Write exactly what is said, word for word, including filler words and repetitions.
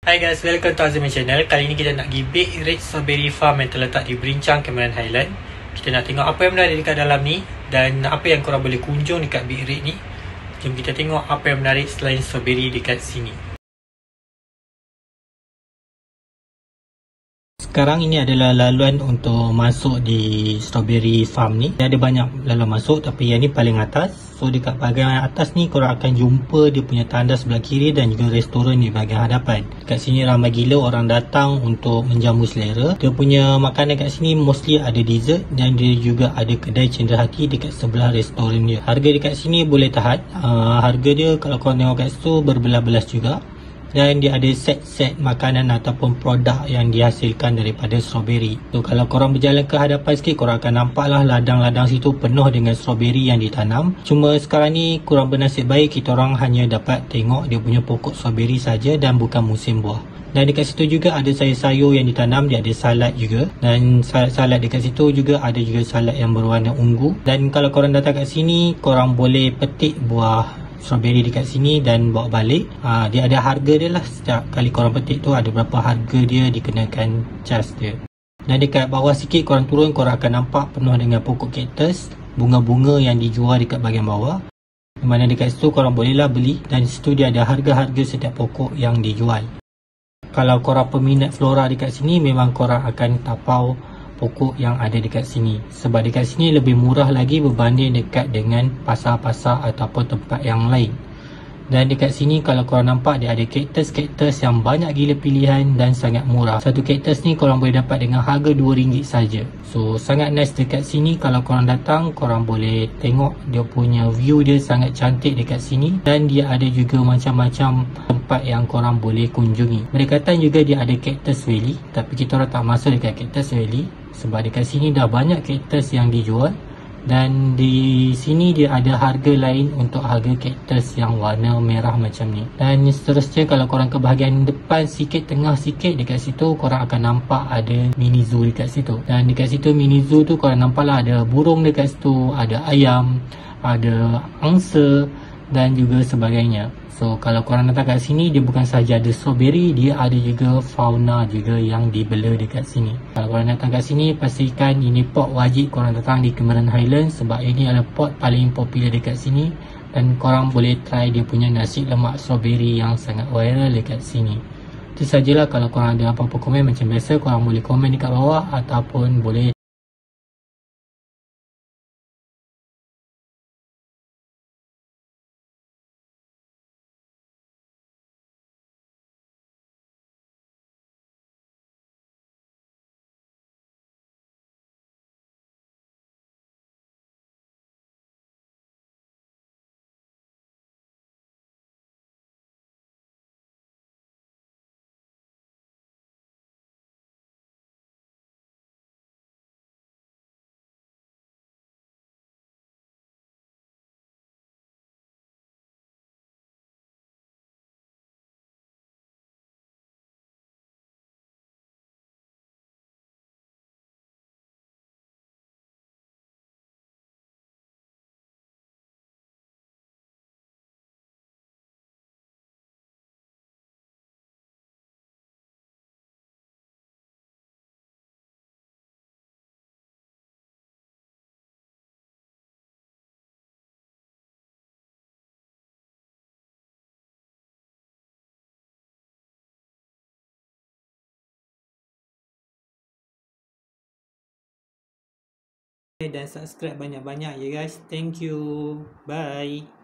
Hi guys, welcome to Azmi Channel. Kali ni kita nak pergi Big Red Strawberry Farm yang terletak di Brinchang, Cameron Highland. Kita nak tengok apa yang berada dekat dalam ni dan apa yang korang boleh kunjung dekat Big Red ni. Jom kita tengok apa yang menarik selain strawberry dekat sini. Sekarang ini adalah laluan untuk masuk di Strawberry Farm ni. Dia ada banyak laluan masuk tapi yang ni paling atas. So dekat bahagian atas ni korang akan jumpa dia punya tanda sebelah kiri dan juga restoran di bahagian hadapan. Dekat sini ramai gila orang datang untuk menjamu selera. Dia punya makanan kat sini mostly ada dessert dan dia juga ada kedai cenderahati dekat sebelah restoran dia. Harga dekat sini boleh tahan. Uh, harga dia kalau korang tengok kat situ berbelas-belas juga. Dan dia ada set-set makanan ataupun produk yang dihasilkan daripada strawberry. So kalau korang berjalan ke hadapan sikit, korang akan nampak lah ladang-ladang situ penuh dengan strawberry yang ditanam. Cuma sekarang ni kurang bernasib baik, kita orang hanya dapat tengok dia punya pokok strawberry saja dan bukan musim buah. Dan dekat situ juga ada sayur-sayur yang ditanam, dia ada salad juga. Dan salad-salad dekat situ juga ada juga salad yang berwarna ungu. Dan kalau korang datang kat sini, korang boleh petik buah strawberry dekat sini dan bawa balik. ha, Dia ada harga dia lah. Setiap kali korang petik tu ada berapa harga dia dikenakan charge dia. Dan dekat bawah sikit korang turun, korang akan nampak penuh dengan pokok cactus, bunga-bunga yang dijual dekat bahagian bawah. Di mana dekat situ korang bolehlah beli dan di situ dia ada harga-harga setiap pokok yang dijual. Kalau korang peminat flora dekat sini, memang korang akan tapau pokok yang ada dekat sini. Sebab dekat sini lebih murah lagi berbanding dekat dengan pasar-pasar ataupun tempat yang lain. Dan dekat sini kalau korang nampak dia ada cactus-cactus yang banyak gila pilihan dan sangat murah. Satu cactus ni korang boleh dapat dengan harga dua ringgit saja. So sangat nice dekat sini. Kalau korang datang, korang boleh tengok dia punya view dia sangat cantik dekat sini. Dan dia ada juga macam-macam tempat yang korang boleh kunjungi. Berdekatan juga dia ada Cactus Valley, tapi kita orang tak masuk dekat Cactus Valley sebab dekat sini dah banyak cactus yang dijual. Dan di sini dia ada harga lain untuk harga cactus yang warna merah macam ni. Dan seterusnya kalau korang ke bahagian depan sikit, tengah sikit, dekat situ korang akan nampak ada mini zoo dekat situ. Dan dekat situ mini zoo tu korang nampak lah ada burung dekat situ, ada ayam, ada angsa dan juga sebagainya. So kalau korang datang kat sini, dia bukan sahaja ada strawberry, dia ada juga fauna juga yang dibela dekat sini. Kalau korang datang kat sini, pastikan ini pot wajib korang datang di Cameron Highland sebab ini adalah pot paling popular dekat sini. Dan korang boleh try dia punya nasi lemak strawberry yang sangat viral dekat sini. Itu sajalah. Kalau korang ada apa-apa komen macam biasa, korang boleh komen dekat bawah ataupun boleh dan subscribe banyak-banyak ya guys. Thank you. Bye.